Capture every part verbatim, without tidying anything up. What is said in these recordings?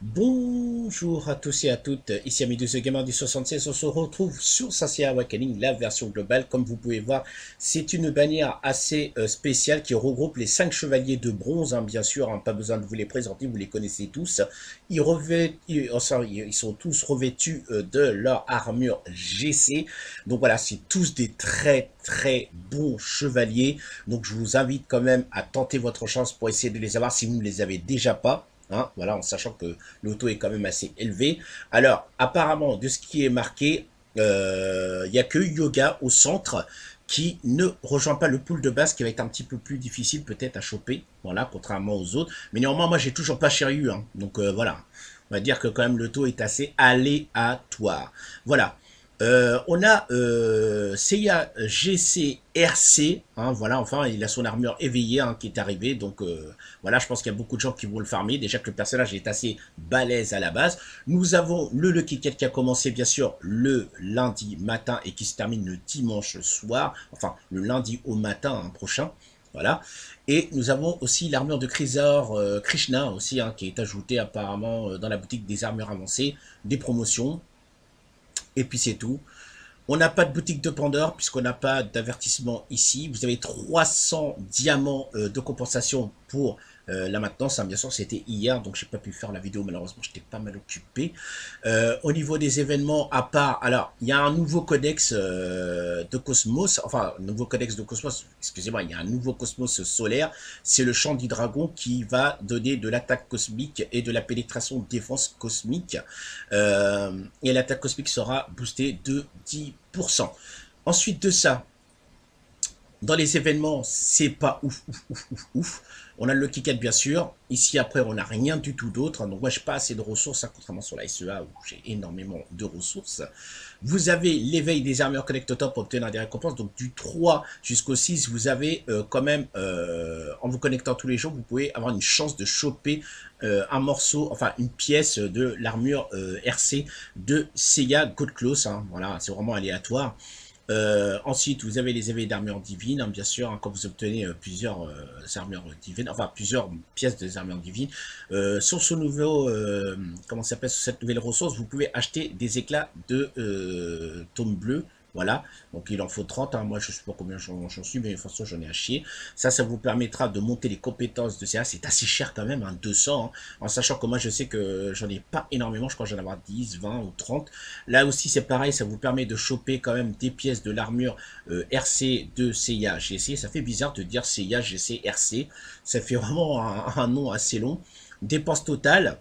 Bonjour à tous et à toutes, ici Amidou The Gamer du soixante-seize, on se retrouve sur Sancia Awakening, la version globale. Comme vous pouvez voir, c'est une bannière assez euh, spéciale qui regroupe les cinq chevaliers de bronze, hein, bien sûr, hein, pas besoin de vous les présenter, vous les connaissez tous. Ils, revêt, ils, oh, sorry, ils sont tous revêtus euh, de leur armure G C, donc voilà, c'est tous des très très bons chevaliers, donc je vous invite quand même à tenter votre chance pour essayer de les avoir si vous ne les avez déjà pas. Hein, voilà, en sachant que l'auto est quand même assez élevé. Alors, apparemment, de ce qui est marqué, il euh, n'y a que Yoga au centre qui ne rejoint pas le pool de base, qui va être un petit peu plus difficile peut-être à choper, voilà, contrairement aux autres. Mais néanmoins, moi, j'ai toujours pas Shiryu, hein, donc euh, voilà. On va dire que quand même le taux est assez aléatoire. Voilà. Euh, on a euh, Seiya G C R C, hein, voilà, enfin, il a son armure éveillée hein, qui est arrivée, donc euh, voilà, je pense qu'il y a beaucoup de gens qui vont le farmer, déjà que le personnage est assez balèze à la base. Nous avons le Lucky Cat qui a commencé, bien sûr, le lundi matin et qui se termine le dimanche soir, enfin, le lundi au matin hein, prochain, voilà. Et nous avons aussi l'armure de Krisor euh, Krishna aussi, hein, qui est ajoutée apparemment euh, dans la boutique des armures avancées, des promotions, et puis c'est tout. On n'a pas de boutique de Pandore puisqu'on n'a pas d'avertissement ici. Vous avez trois cents diamants euh, de compensation pour euh, la maintenance. Hein. Bien sûr, c'était hier, donc j'ai pas pu faire la vidéo. Malheureusement, j'étais pas mal occupé. Euh, au niveau des événements, à part, alors il y a un nouveau codex euh, de Cosmos, enfin un nouveau codex de Cosmos. Excusez-moi, il y a un nouveau Cosmos solaire. C'est le chant du dragon qui va donner de l'attaque cosmique et de la pénétration de défense cosmique. Euh, et l'attaque cosmique sera boostée de dix pour cent. Ensuite de ça, dans les événements, c'est pas ouf, ouf, ouf, ouf, ouf. On a le Lucky Cat, bien sûr. Ici, après, on n'a rien du tout d'autre. Donc, moi, je n'ai pas assez de ressources, hein, contrairement sur la S E A, où j'ai énormément de ressources. Vous avez l'éveil des armures Connect au top pour obtenir des récompenses. Donc, du trois jusqu'au six, vous avez euh, quand même, euh, en vous connectant tous les jours, vous pouvez avoir une chance de choper euh, un morceau, enfin, une pièce de l'armure euh, R C de Seiya God Close. Hein. Voilà, c'est vraiment aléatoire. Euh, ensuite, vous avez les éveils d'armure divine, hein, bien sûr, hein, quand vous obtenez euh, plusieurs euh, armures divines, enfin plusieurs pièces des armures divines. Euh, sur ce nouveau, euh, comment ça s'appelle, sur cette nouvelle ressource, vous pouvez acheter des éclats de euh, tome bleu. Voilà, donc il en faut trente, hein. Moi je ne sais pas combien j'en suis, mais de toute façon j'en ai à chier. Ça, ça vous permettra de monter les compétences de C A, c'est assez cher quand même, hein, deux cents, hein, en sachant que moi je sais que j'en ai pas énormément, je crois que j'en ai avoir dix, vingt ou trente. Là aussi c'est pareil, ça vous permet de choper quand même des pièces de l'armure euh, R C de Seiya G C, ça fait bizarre de dire Seiya G C R C, ça fait vraiment un, un nom assez long. Dépense totale,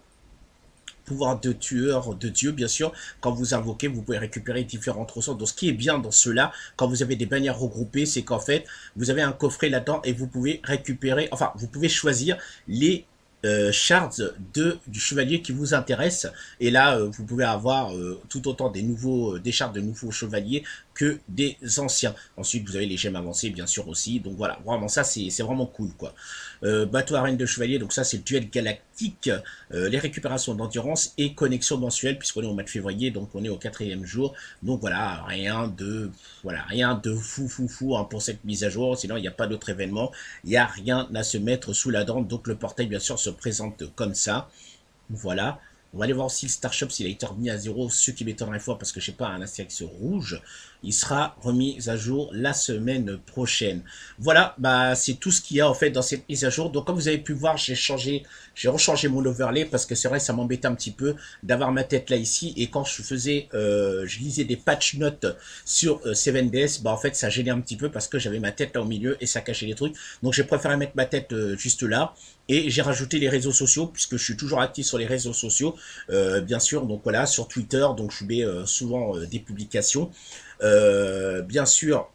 pouvoir de tueur de Dieu, bien sûr. Quand vous invoquez, vous pouvez récupérer différentes ressources. Donc, ce qui est bien dans cela, quand vous avez des bannières regroupées, c'est qu'en fait, vous avez un coffret là-dedans et vous pouvez récupérer, enfin, vous pouvez choisir les euh, shards de, du chevalier qui vous intéresse. Et là, euh, vous pouvez avoir euh, tout autant des nouveaux, euh, des shards de nouveaux chevaliers que des anciens. Ensuite, vous avez les gemmes avancées, bien sûr, aussi. Donc voilà, vraiment, ça, c'est vraiment cool, quoi. Euh, bateau arène de chevalier, donc ça, c'est le duel galactique, euh, les récupérations d'endurance et connexion mensuelle, puisqu'on est au mois de février, donc on est au quatrième jour. Donc voilà, rien de, voilà, rien de fou, fou, fou hein, pour cette mise à jour. Sinon, il n'y a pas d'autre événement. Il n'y a rien à se mettre sous la dent. Donc le portail, bien sûr, se présente comme ça. Voilà. On va aller voir aussi le Star Shop s'il a été remis à zéro, ce qui m'étonnerait fort parce que je sais pas, un astérix rouge, il sera remis à jour la semaine prochaine. Voilà, bah c'est tout ce qu'il y a en fait dans cette mise à jour. Donc comme vous avez pu voir, j'ai changé, j'ai rechangé mon overlay parce que c'est vrai ça m'embêtait un petit peu d'avoir ma tête là ici et quand je faisais, euh, je lisais des patch notes sur euh, sept D S, bah en fait ça gênait un petit peu parce que j'avais ma tête là au milieu et ça cachait les trucs. Donc j'ai préféré mettre ma tête euh, juste là. Et j'ai rajouté les réseaux sociaux, puisque je suis toujours actif sur les réseaux sociaux, euh, bien sûr, donc voilà, sur Twitter, donc je mets euh, souvent euh, des publications. Euh, bien sûr,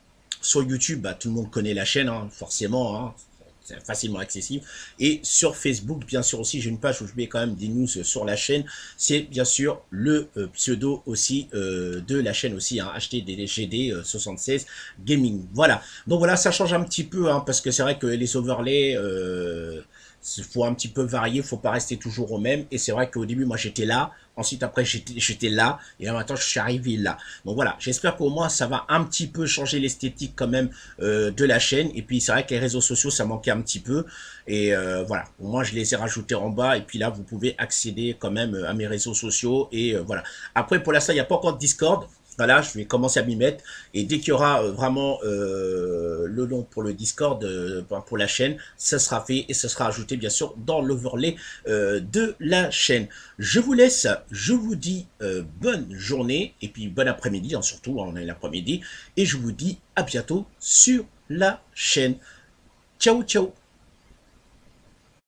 sur YouTube, bah, tout le monde connaît la chaîne, hein, forcément, hein, c'est facilement accessible. Et sur Facebook, bien sûr aussi, j'ai une page où je mets quand même des news sur la chaîne. C'est bien sûr le euh, pseudo aussi euh, de la chaîne aussi, hein, H T D G D soixante-seize Gaming. Voilà, donc voilà, ça change un petit peu, hein, parce que c'est vrai que les overlays... Euh, Il faut un petit peu varier, il faut pas rester toujours au même. Et c'est vrai qu'au début, moi, j'étais là. Ensuite, après, j'étais là. Et là, maintenant, je suis arrivé là. Donc voilà, j'espère qu'au moins, ça va un petit peu changer l'esthétique quand même euh, de la chaîne. Et puis, c'est vrai que les réseaux sociaux, ça manquait un petit peu. Et euh, voilà, au moins, je les ai rajoutés en bas. Et puis là, vous pouvez accéder quand même à mes réseaux sociaux. Et euh, voilà. Après, pour l'instant, il n'y a pas encore de Discord. Voilà, je vais commencer à m'y mettre. Et dès qu'il y aura euh, vraiment euh, le nom pour le Discord, euh, pour la chaîne, ça sera fait et ça sera ajouté bien sûr dans l'overlay euh, de la chaîne. Je vous laisse, je vous dis euh, bonne journée et puis bon après-midi, hein, surtout, on est l'après-midi. Et je vous dis à bientôt sur la chaîne. Ciao, ciao!